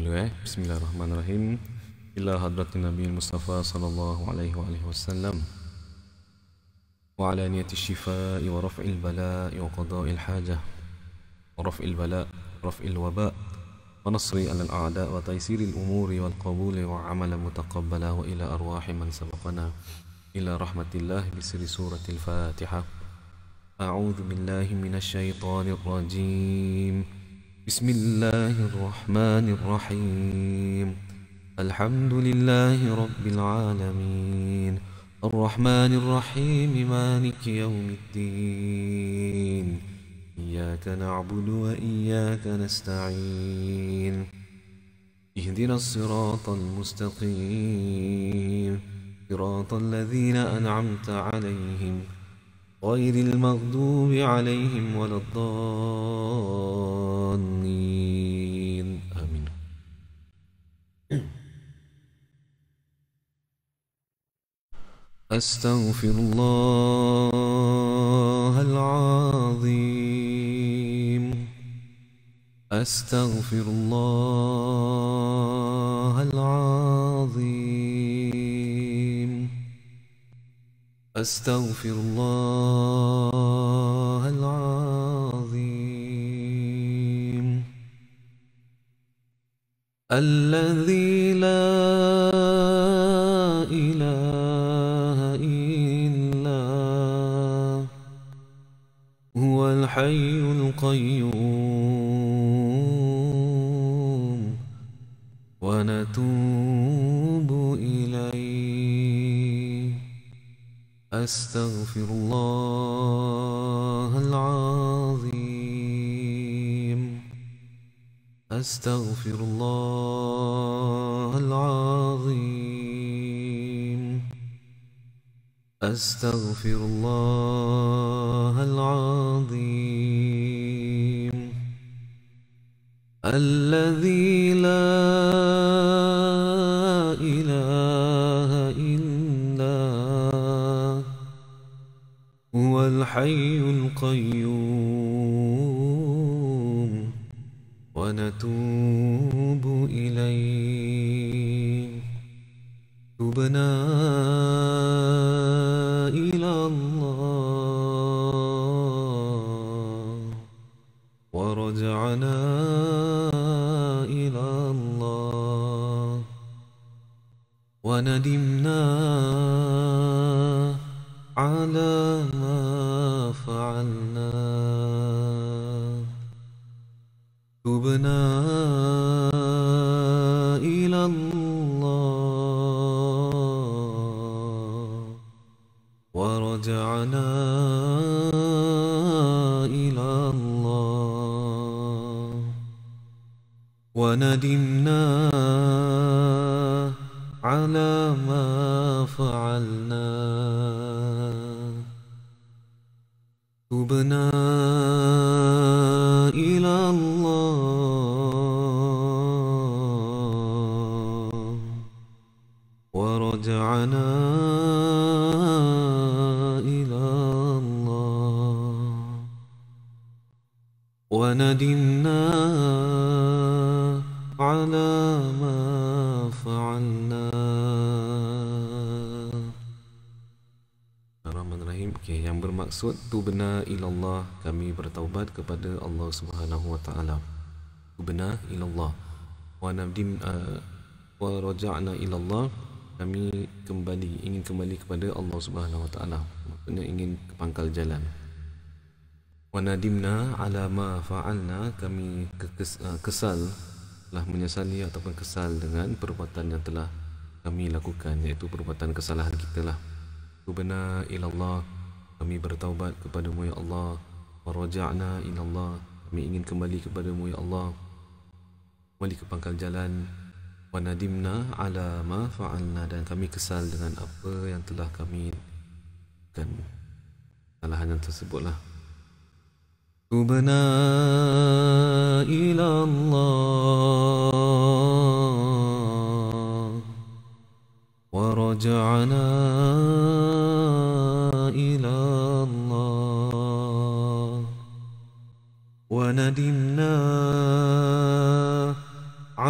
dulu. Bismillahirrahmanirrahim. Ila hadratin Nabi Mustafa sallallahu alaihi wasallam wa ala niyati shifai wa raf'il bala'i wa qada'il hajah wa raf'il bala' raf'il waba' wa nasri ala al-a'da' wa taysiril umuri wal qabuli wa amala mutaqabbala wa ila arwahi man sabaqana ila rahmatillah bisri suratil Fatihah. A'udzu billahi minasy syaithanir rajim. Bismillahirrahmanirrahim. Alhamdulillahi rabbil alamin. Ar-Rahmanir Rahim. Maliki yaumiddin. Iyyaka na'budu wa iyyaka nasta'in. Ihdinas siratal mustaqim. Siratal ladzina an'amta 'alaihim ghairil maghdubi 'alaihim waladdallin. Amin. Astaghfirullahal azim. Astaghfirullahal azim. Astaghfirullahal azim. Alladzi la ilaha illa huwal hayyul qayyum wa natubu ilayhi. Astaghfirullahal azim. Astaghfirullahal azim. Astaghfirullahal azim. Alladzi la ilaha illa huwal hayyul qayyum wa natubu ilayhi. Tubna ila Allah wa raja'na ila Allah wa nadimna ala ma fa'alna. Tubna ila Allah wa raja'na ila Allah wa nadimna ala ma fa'alna. Tubna ila Allah wa raja'na ila Allah wa nadimna ala ma fa'alna. Bismillahirrahmanirrahim. Okay, yang bermaksud tubna ilallah, kami bertaubat kepada Allah Subhanahu wa taala. Tubna ilallah wa nadim wa raja'na ilallah, kami ingin kembali kepada Allah Subhanahu wa taala, maksudnya ingin ke pangkal jalan. Wa nadimna ala ma fa'alna, kami kesal, telah menyesali ataupun kesal dengan perbuatan yang telah kami lakukan, iaitu perbuatan kesalahan kita lah. Tubna ilallah, kami bertaubat kepadamu ya Allah. Wa raja'na ilallah, kami ingin kembali kepadamu ya Allah, kembali ke pangkal jalan. Wa nadimna ala ma fa'alna, dan kami kesal dengan apa yang telah kami lakukan, kesalahan yang tersebutlah. Tubna ilallah wa raja'na ila Allah wa nadimna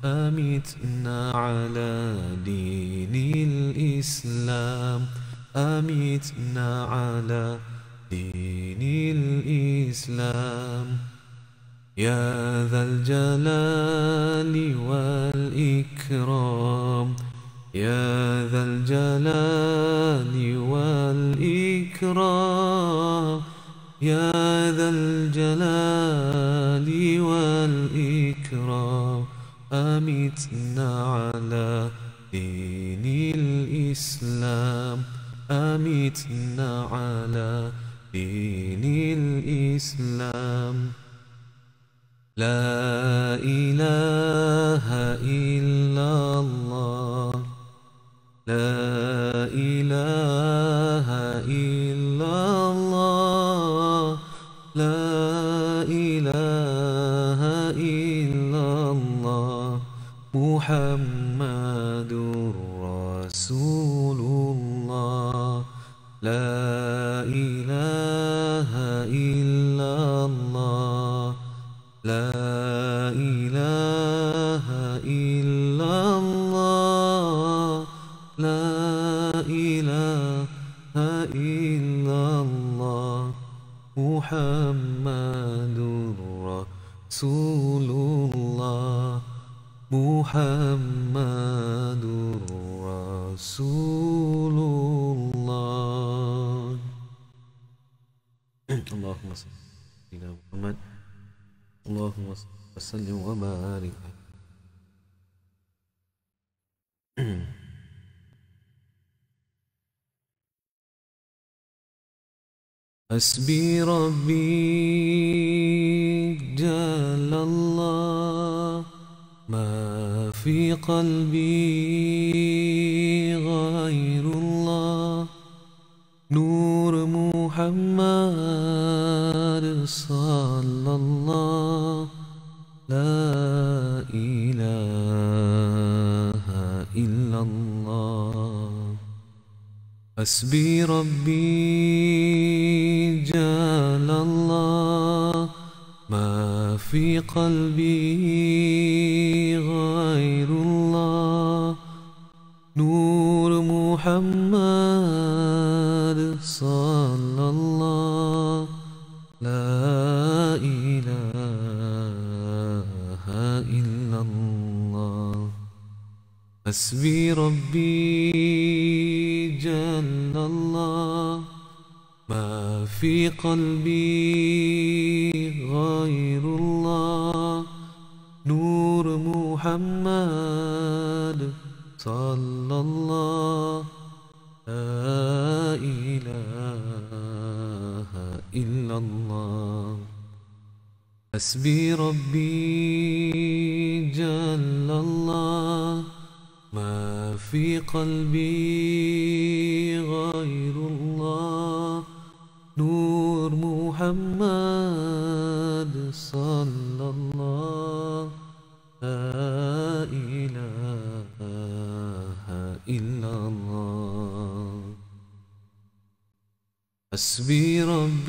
أمتنا على دين الإسلام أمتنا على دين الإسلام يا ذا الجلال والإكرام يا ذا الجلال والإكرام يا ذا الجلال والإكرام أمتنا على دين الإسلام أمتنا على دين الإسلام لا إله إلا الله لا إله إلا الله لا إله إلا الله محمد رسول الله لا إله إلا الله لا إله إلا الله لا إله إلا الله محمد رسول الله محمد رسول الله اللهم صل على محمد اللهم صل وبارك حسبي ربي جل الله ما في قلبي غير الله نور محمد صلى الله لا إله إلا الله حسبي ربي جل الله ما في قلبي غير الله نور محمد صلى الله لا إله إلا الله حسبي ربي جل الله ما في قلبي غير الله نور محمد صلى الله لا إله إلا الله حسبي ربي جل الله ما في قلبي غير الله نور محمد صلى الله لا إله إلا الله حسبي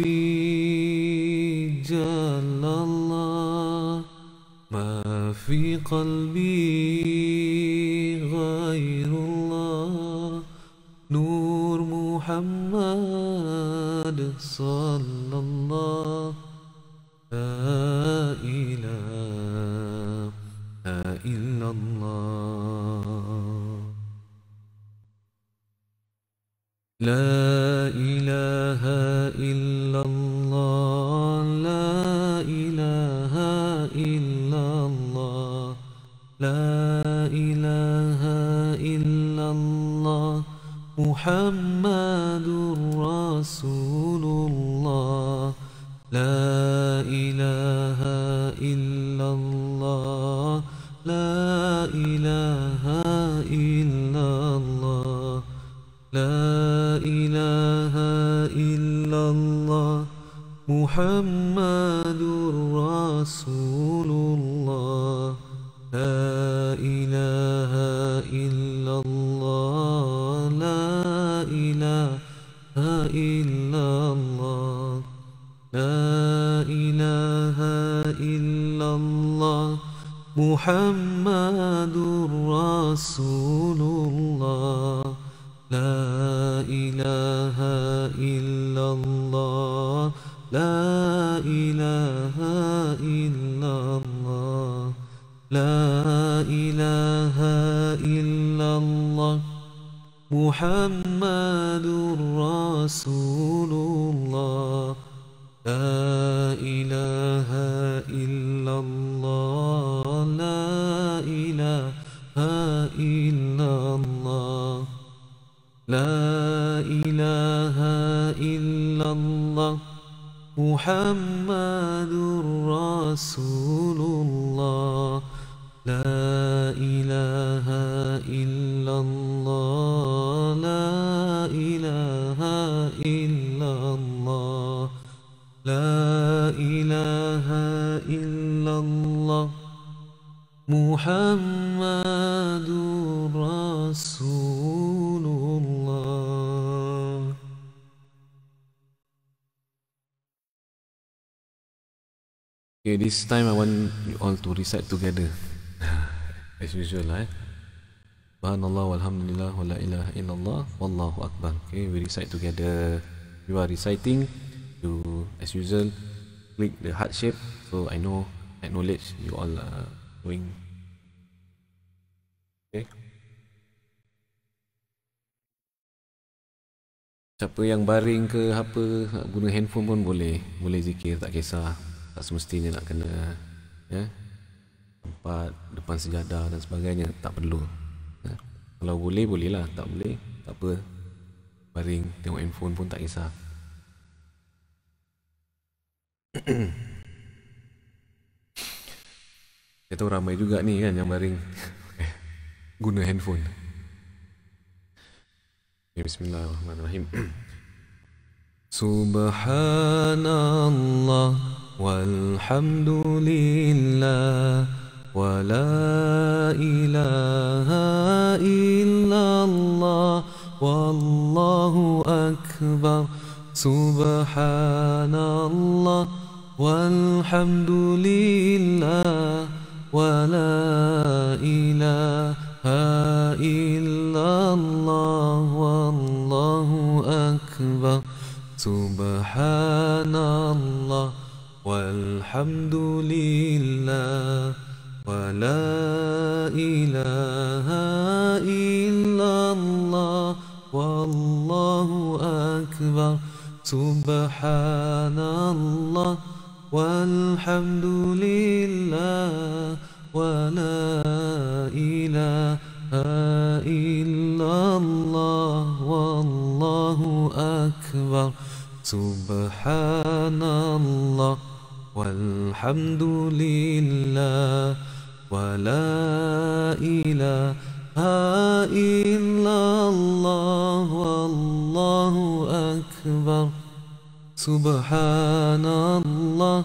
ربي جل الله ما في قلبي غير الله نور محمد صلى الله لا إله إلا الله لا إله إلا الله لا إله إلا الله لا إله إلا الله محمد رسول الله لا إله إلا الله لا إله إلا الله لا إله إلا الله محمد رسول الله لا إله إلا الله لا إله إلا الله لا إله إلا الله Muhammadur Rasulullah. La ilaha illallah, la ilaha illallah, la ilaha illallah. Muhammadur Rasulullah. La ilaha illallah, la ilaha illallah, la ilaha illallah. Muhammadur Rasulullah. La ilaha illallah, la ilaha illallah, la ilaha illallah. Muhammadur Rasulullah. Okay, this time I want you all to recite together. As usual, Subhanallah walhamdulillah wa la ilaha illallah wallahu akbar. Okay, we recite together. You are reciting, you as usual click the heart shape so I know, acknowledge you all are doing. Okay. Siapa yang baring ke apa guna handphone pun boleh zikir, tak kisah. Tak semestinya nak kena tempat depan sejadah dan sebagainya, tak perlu. Kalau boleh, bolehlah. Tak boleh, tak apa. Baring, tengok handphone pun tak kisah. Saya tahu ramai juga ni kan yang baring guna handphone. Bismillahirrahmanirrahim. Subhanallah walhamdulillah wa la ilaha illallah wallahu akbar. Subhanallah walhamdulillah wa la ilaha illallah wallahu akbar. Subhanallah walhamdulillah wa la ilaha illallah wallahu akbar. Subhanallah walhamdulillah wa la ilaha illallah wallahu akbar. Subhanallah walhamdulillah wa la ilaha illallah wallahu akbar. Subhanallah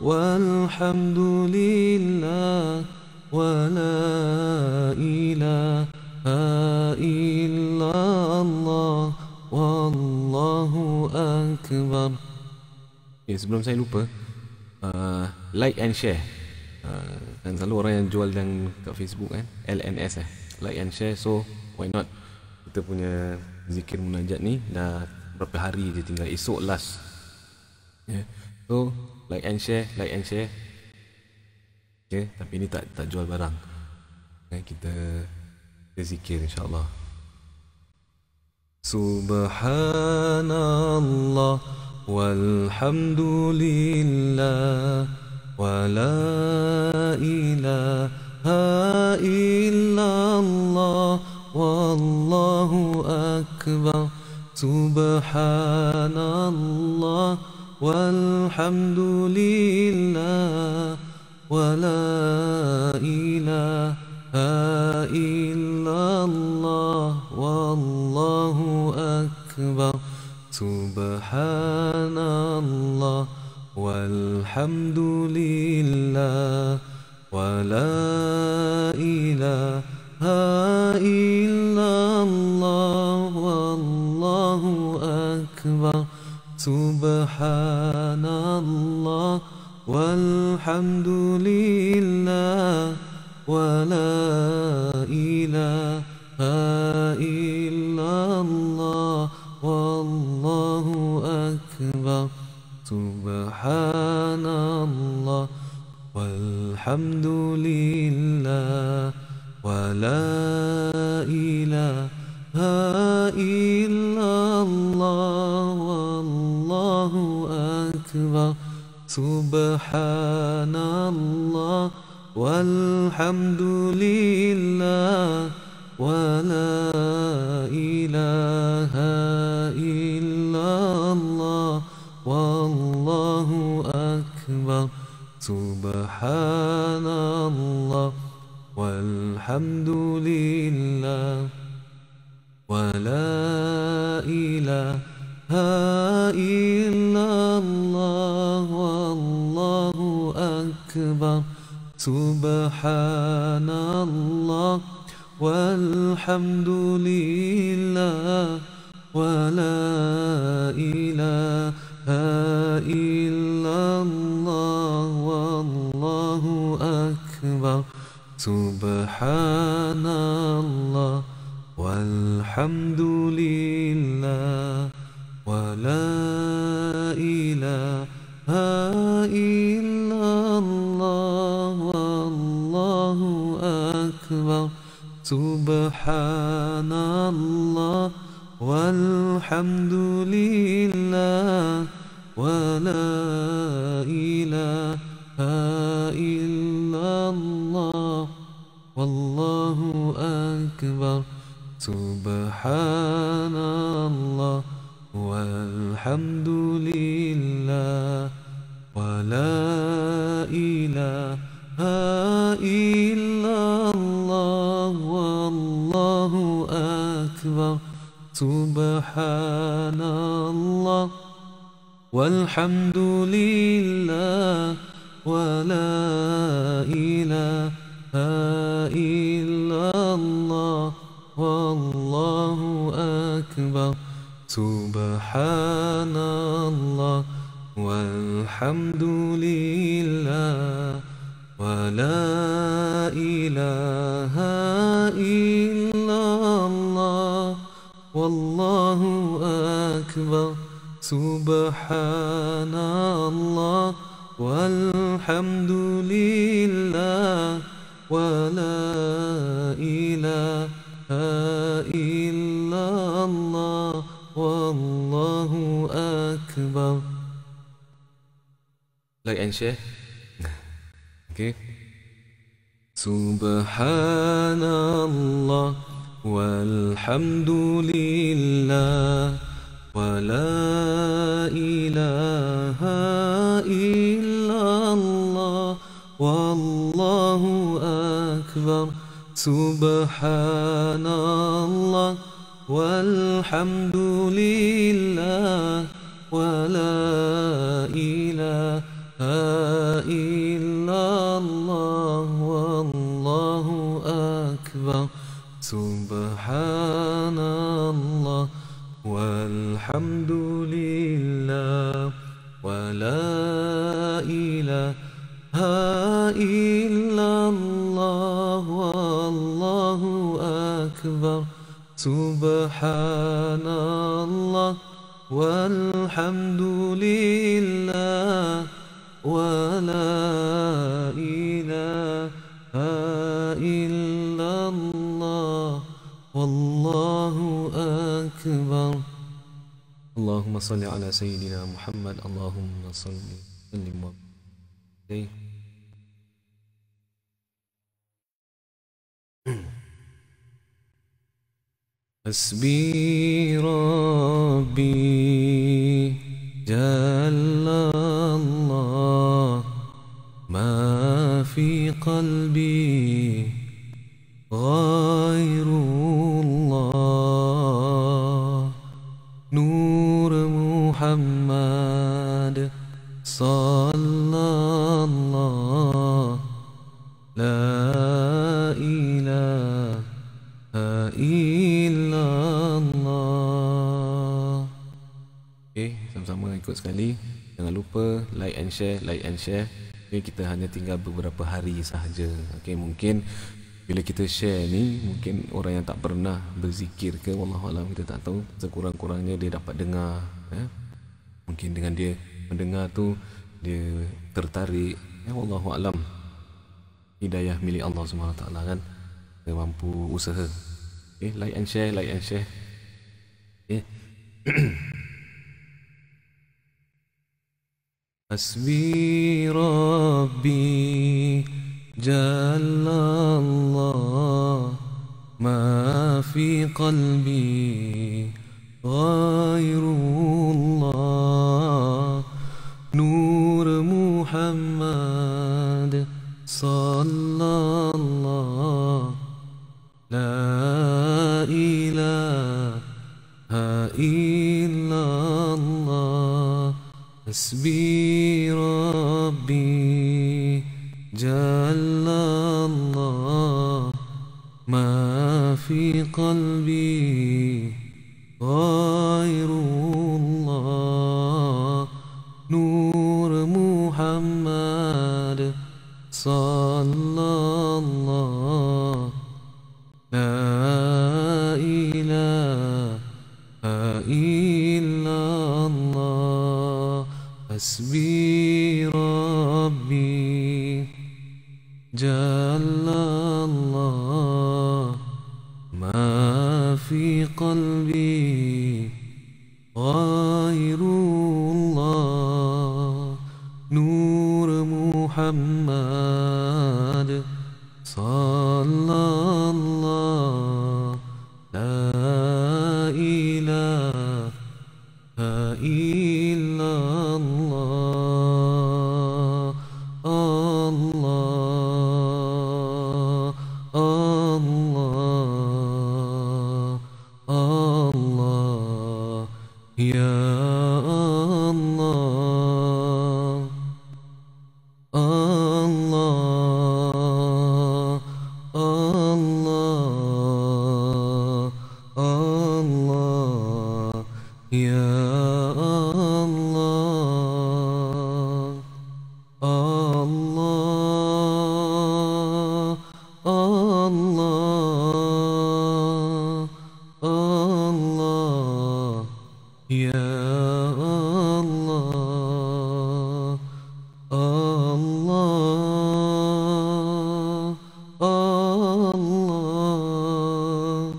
walhamdulillah wa la ilaha illallah wallahu akbar. Okay, sebelum saya lupa, like and share. Kan selalu orang yang jual yang kat Facebook kan, LNS like and share. So why not, kita punya zikir munajat ni dah berapa hari je, tinggal esok last. So like and share. Okay, tapi ini tak jual barang. Kita zikir insyaAllah. Subhanallah walhamdulillah wa la ilaha illallah wallahu akbar. Subhanallah walhamdulillah wa la ilaha illallah wallahu akbar. Subhanallah walhamdulillah wa la ilaha illallah wallahu akbar. Subhanallah walhamdulillah ولا إله إلا الله والله أكبر سبحان الله والحمد لله ولا إله إلا الله والله أكبر سبحان الله والحمد لله ولا إله إلا الله والله أكبر سبحان الله والحمد لله ولا إله إلا الله والله أكبر سبحان الله والحمد لله ولا إله إلا الله والله أكبر سبحان الله والحمد لله ولا إله إلا الله والله أكبر سبحان الله والحمد لله ولا إله إلا الله والله أكبر سبحان الله والحمد لله ولا إله إلا الله والله أكبر سبحان الله والحمد لله ولا إله إلا الله والله أكبر سبحان الله والحمد لله ولا إله إلا الله والله أكبر سبحان الله والحمد لله ولا إله إلا الله والله أكبر. Like and share. Okay. Subhanallah walhamdulillah wala ilaha illallah wallahu akbar. Subhanallah walhamdulillah wala ilaha illallah wallahu akbar. Subhanallah walhamdulillah wala ilaha illallah wallahu akbar. Subhanallah walhamdulillah wala ilaha illallah wallahu akbar. Allahumma salli ala sayyidina Muhammad. Allahumma salli sallim wa barik. Hasbi Rabbi Jalla Allah ma fi qalbi ghairullah Nur Muhammad sallallahu la ilaha illallah. Okay, sama-sama ikut sekali. Jangan lupa like and share, like and share. Okay, kita hanya tinggal beberapa hari sahaja. Okay, mungkin bila kita share ni, mungkin orang yang tak pernah berzikir ke, wallahualam, kita tak tahu, sekurang-kurangnya dia dapat dengar. Mungkin dengan dia mendengar tu, dia tertarik. Wallahualam, hidayah milik Allah SWT kan. Dia mampu usaha. Okay, like and share, like and share. Okay. Hasbi Rabbi Jalallah, ma fi qalbi ghairullah, Nur Muhammad sallallahu, la ilaha illallah. Hasbi Rabbi Jalallah, ma fi qalbi ghairullah, Nur Muhammad sallallahu, la ilaha illallah. Hasbi Rabbi Jalallah, ma fi qalbi ghairullah, Nur Muhammad sallallahu, la ilaha illallah. Allah, Allah, Allah, ya Allah, Allah, Allah, Allah, ya Allah, Allah, Allah, Allah, ya Allah, Allah, Allah,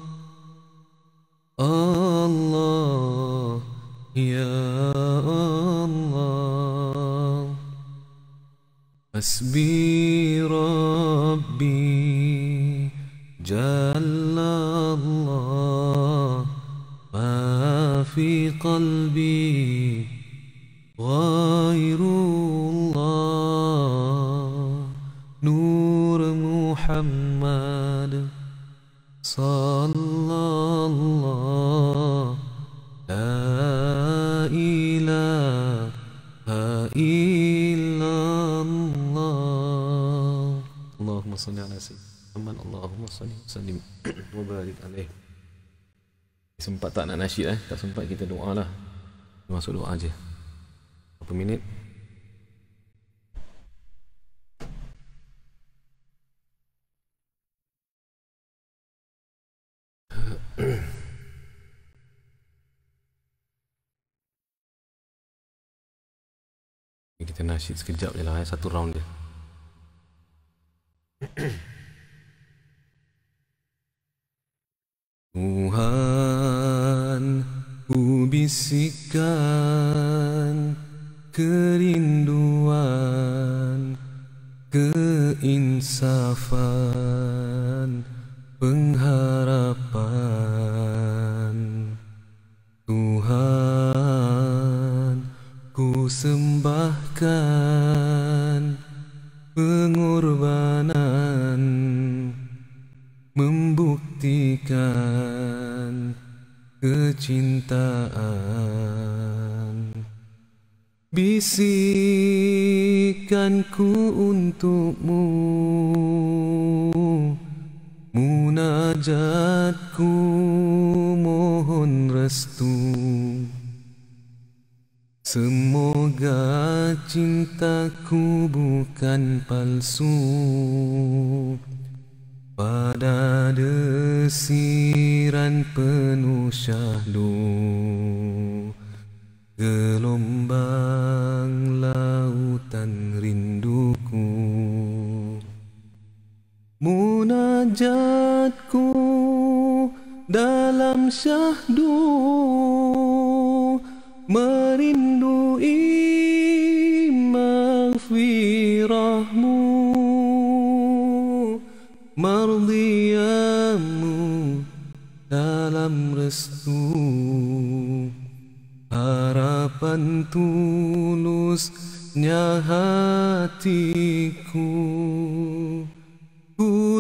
Allah, ya Allah. Hasbi Rabbi Jalallah, ma fi qalbi ghairullah, Nur Muhammad sallallahu, la ilaha illallah. Allahumma salli ala sayyidina Muhammad, Allahumma salli wa sallim wa barik alaih. Sempat tak nak nasyid tak sempat, kita doa lah. Masuk doa aja. Berapa minit? Kita nasyid sekejap je lah, satu round je. Tuhan, ku bisikkan kerinduan, keinsafan, pengharapan. Tuhan, ku sembahkan pengorbanan, membuktikan kecintaan. Bisikanku untukmu, munajatku mohon restu. Semoga cintaku bukan palsu, pada desiran penuh syahdu, gelombang lautan rinduku. Munajatku dalam syahdu, merindui maghfirahmu, mardiyamu dalam restu, harapan tulusnya hatiku. Ku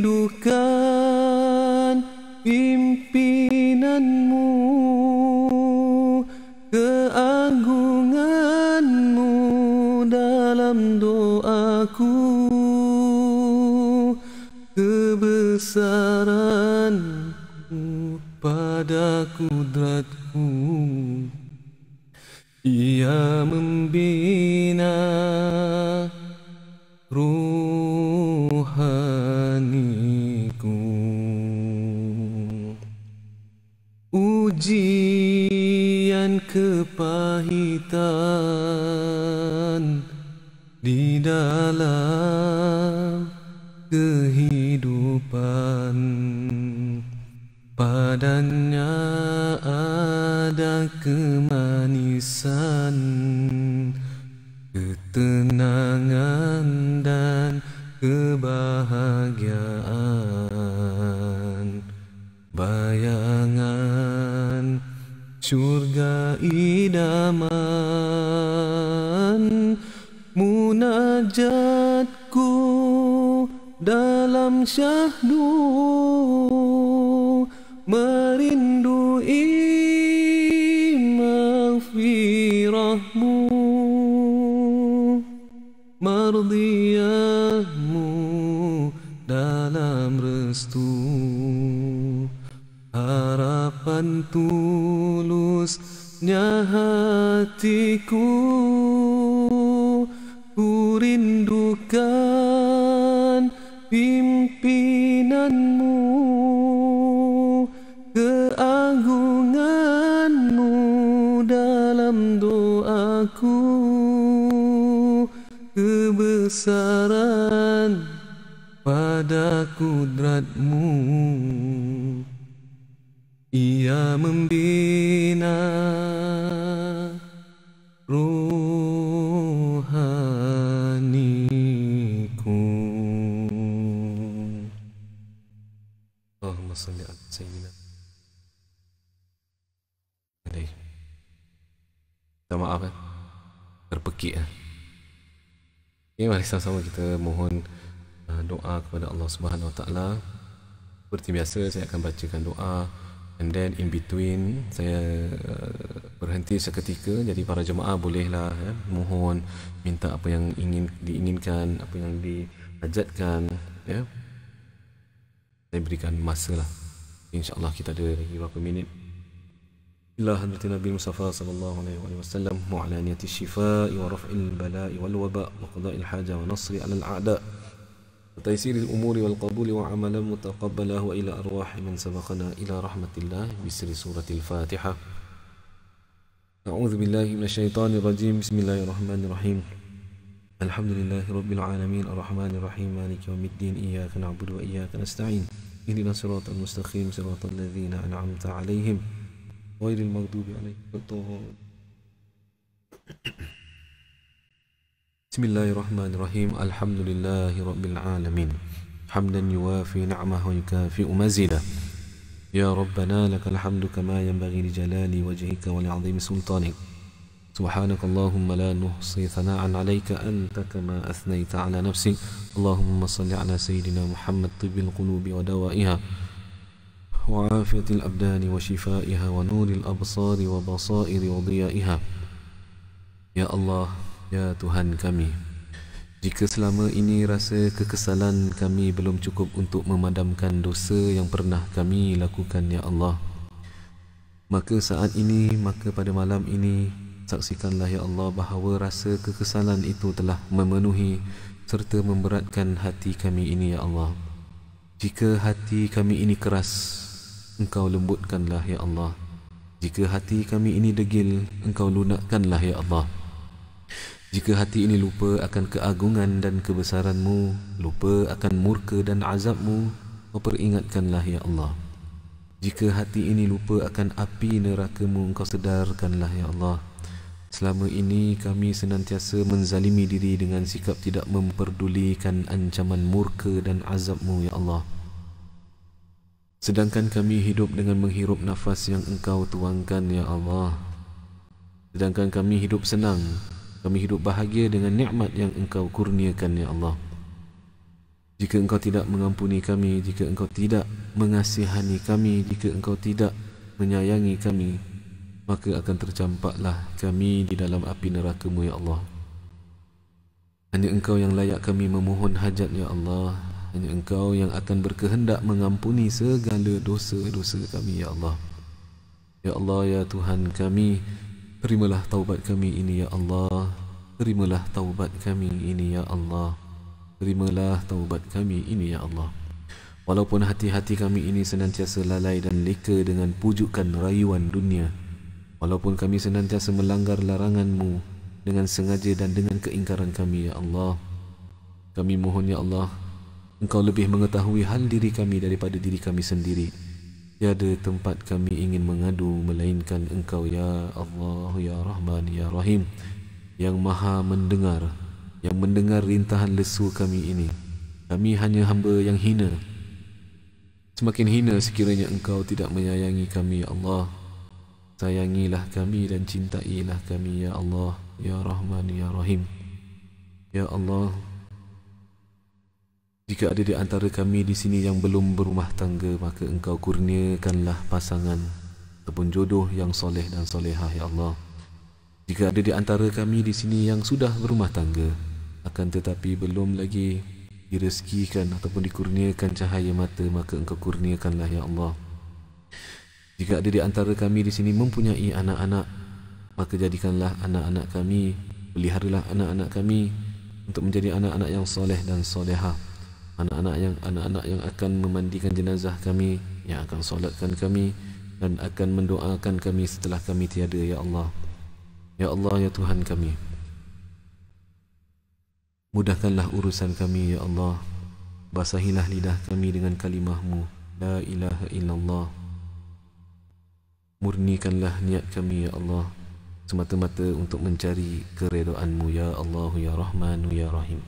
rindukan pimpinanmu, keagunganmu dalam doaku, kebesaranmu pada kudratku. Ia membina ruhaniku. Ujian kepahitan di dalam kehidupan, padanya ada kemanisan, ketenangan dan kebahagiaan, bayangan syurga idaman. Munajatku dalam syahdu, merindui maghfirahmu, mardiyahmu dalam restu, harapan tulusnya hatiku. Ku rindukan pimpinanmu, keagunganmu dalam doaku, kebesaran pada kudratmu. Ia membina ruhaniku. Allahumma salli ala sayyidina. Minta maaf kan, terpekik kan. Okay, mari sama-sama kita mohon doa kepada Allah Subhanahu Wa Taala. Seperti biasa saya akan bacakan doa, and then in between saya berhenti seketika. Jadi para jemaah bolehlah mohon, minta apa yang diinginkan, apa yang dihajatkan, ya. Saya berikan masa lah. InsyaAllah kita ada lagi berapa minit. إلى حضرة النبي المصطفى صلى الله عليه وسلم وعلى نية الشفاء ورفع البلاء والوباء وقضاء الحاجة ونصر على الأعداء وتيسير الأمور والقبول وعملا متقبلا وإلى أرواح من سبقنا إلى رحمة الله بسر سورة الفاتحة. أعوذ بالله من الشيطان الرجيم. بسم الله الرحمن الرحيم. الحمد لله رب العالمين الرحمن الرحيم مالك يوم الدين إياك نعبد وإياك نستعين اهدنا الصراط المستقيم صراط الذين أنعمت عليهم غير المغضوب عليهم ولا الضالين. بسم الله الرحمن الرحيم. الحمد لله رب العالمين حمدا يوافي نعمه ويكافئ مزيدا. يا ربنا لك الحمد كما ينبغي لجلال وجهك ولعظيم سلطانك. سبحانك اللهم لا نحصي ثناء عليك أنت كما أثنيت على نفسك. اللهم صل على سيدنا محمد طب القلوب ودوائها وعافية الأبدان وشفائها ونور الأبصار وبصائر وضيائها. Ya Allah, ya Tuhan kami, jika selama ini rasa kekesalan kami belum cukup untuk memadamkan dosa yang pernah kami lakukan, ya Allah, maka saat ini, maka pada malam ini saksikanlah ya Allah bahawa rasa kekesalan itu telah memenuhi serta memberatkan hati kami ini ya Allah. Jika hati kami ini keras, Engkau lembutkanlah ya Allah. Jika hati kami ini degil, Engkau lunakkanlah ya Allah. Jika hati ini lupa akan keagungan dan kebesaran-Mu, lupa akan murka dan azab-Mu, Kau peringatkanlah ya Allah. Jika hati ini lupa akan api neraka-Mu, Engkau sedarkanlah ya Allah. Selama ini kami senantiasa menzalimi diri dengan sikap tidak memperdulikan ancaman murka dan azab-Mu ya Allah. Sedangkan kami hidup dengan menghirup nafas yang Engkau tuangkan ya Allah. Sedangkan kami hidup senang, kami hidup bahagia dengan nikmat yang Engkau kurniakan ya Allah. Jika Engkau tidak mengampuni kami, jika Engkau tidak mengasihani kami, jika Engkau tidak menyayangi kami, maka akan tercampaklah kami di dalam api neraka-Mu ya Allah. Hanya Engkau yang layak kami memohon hajat ya Allah. Hanya Engkau yang akan berkehendak mengampuni segala dosa-dosa kami ya Allah. Ya Allah ya Tuhan kami, terimalah taubat kami ini ya Allah. Terimalah taubat kami ini ya Allah. Terimalah taubat kami ini ya Allah. Walaupun hati-hati kami ini senantiasa lalai dan leka dengan pujukan rayuan dunia, walaupun kami senantiasa melanggar larangan-Mu dengan sengaja dan dengan keingkaran kami ya Allah, kami mohon ya Allah, Engkau lebih mengetahui hal diri kami daripada diri kami sendiri. Tiada tempat kami ingin mengadu melainkan Engkau ya Allah ya Rahman ya Rahim, yang maha mendengar, yang mendengar rintahan lesu kami ini. Kami hanya hamba yang hina. Semakin hina sekiranya Engkau tidak menyayangi kami ya Allah. Sayangilah kami dan cintailah kami ya Allah ya Rahman ya Rahim. Ya Allah, jika ada di antara kami di sini yang belum berumah tangga, maka Engkau kurniakanlah pasangan ataupun jodoh yang soleh dan solehah ya Allah. Jika ada di antara kami di sini yang sudah berumah tangga, akan tetapi belum lagi direzekikan ataupun dikurniakan cahaya mata, maka Engkau kurniakanlah ya Allah. Jika ada di antara kami di sini mempunyai anak-anak, maka jadikanlah anak-anak kami, peliharalah anak-anak kami untuk menjadi anak-anak yang soleh dan solehah. Anak-anak yang akan memandikan jenazah kami, yang akan solatkan kami dan akan mendoakan kami setelah kami tiada ya Allah. Ya Allah ya Tuhan kami, mudahkanlah urusan kami ya Allah. Basahilah lidah kami dengan kalimah-Mu la ilaha illallah. Murnikanlah niat kami ya Allah, semata-mata untuk mencari keredaan-Mu ya Allah ya Rahman ya Rahim.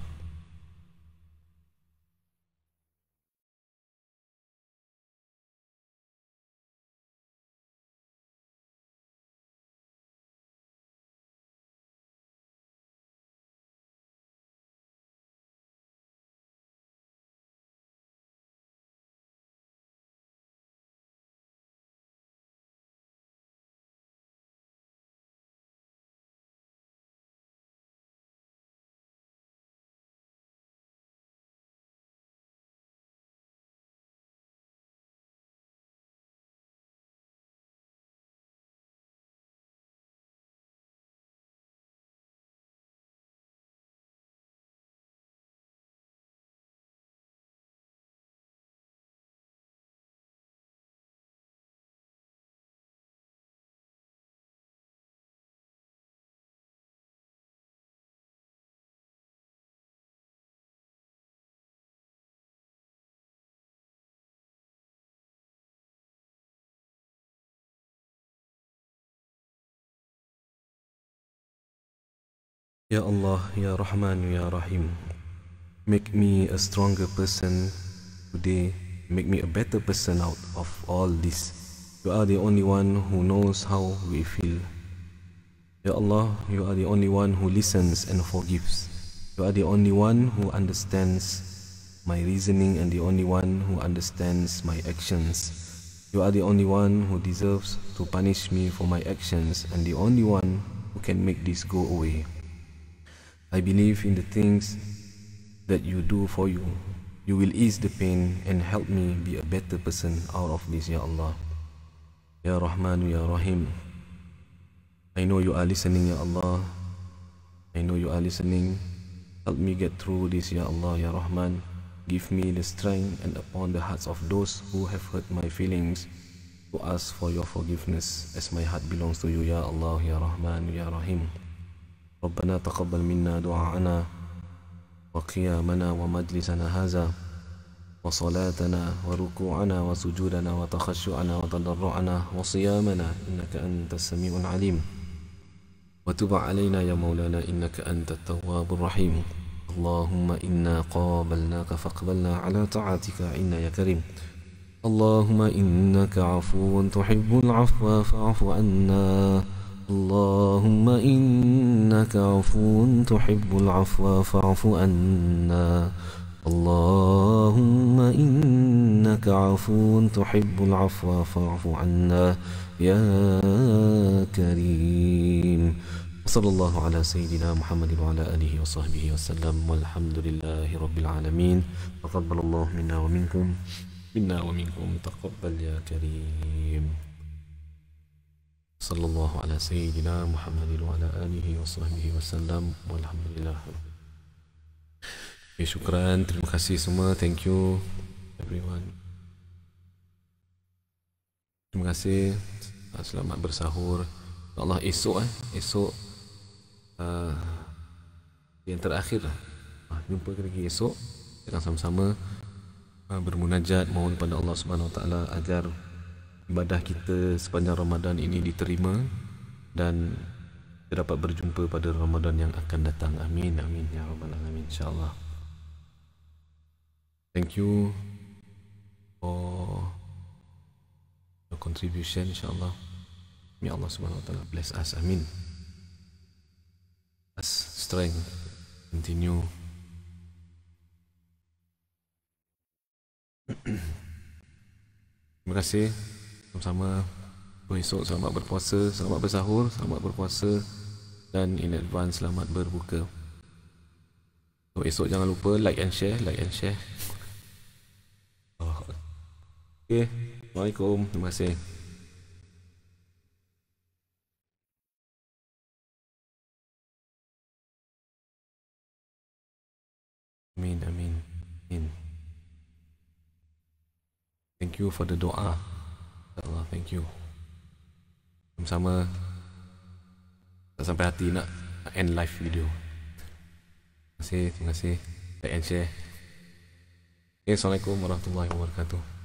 Ya Allah, Ya Rahman, Ya Rahim, make me a stronger person today, make me a better person out of all this. You are the only one who knows how we feel. Ya Allah, You are the only one who listens and forgives. You are the only one who understands my reasoning and the only one who understands my actions. You are the only one who deserves to punish me for my actions and the only one who can make this go away. I believe in the things that You do for You. You will ease the pain and help me be a better person out of this, Ya Allah. Ya Rahman, Ya Rahim. I know you are listening, Ya Allah. I know you are listening. Help me get through this, Ya Allah, Ya Rahman. Give me the strength and upon the hearts of those who have hurt my feelings to ask for your forgiveness, as my heart belongs to you, Ya Allah, Ya Rahman, Ya Rahim. ربنا تقبل منا دعاءنا وقيامنا ومجلسنا هذا وصلاتنا وركوعنا وسجودنا وتخشعنا وتضرعنا وصيامنا إنك أنت السميع العليم وتب علينا يا مولانا إنك أنت التواب الرحيم اللهم إنا قابلناك فاقبلنا على طاعتك إنا يا كريم اللهم إنك عفو تحب العفو فاعف عنا اللهم إنك عفو تحب العفو فاعف عنا اللهم إنك عفو تحب العفو فاعف عنا يا كريم صلى الله على سيدنا محمد وعلى آله وصحبه وسلم والحمد لله رب العالمين تقبل الله منا ومنكم تقبل يا كريم صلى الله على سيدنا محمد وعلى آله وصحبه وسلم والحمد لله. Okay, syukran, terima kasih semua, thank you everyone. Terima kasih, selamat bersahur. Allah esok yang terakhir lah. Jumpa lagi esok, kita sama-sama bermunajat, mohon pada Allah Subhanahu Wa Taala agar ibadah kita sepanjang Ramadan ini diterima dan kita dapat berjumpa pada Ramadan yang akan datang. Amin, amin ya rabbal alamin, insyaallah. Thank you for your contribution, insyaallah. May Allah Subhanahu Wa Taala bless us, amin. Us strength, continue. Terima kasih sama-sama. Esok selamat berpuasa, selamat bersahur, selamat berpuasa dan in advance selamat berbuka. So, esok jangan lupa like and share. Okay, Assalamualaikum, terima kasih. Amin, amin, amin. Thank you for the doa. Allah, thank you. Sama-sama. Tak sampai hati nak end live video. Terima kasih. Like and share. Okay, Assalamualaikum warahmatullahi wabarakatuh.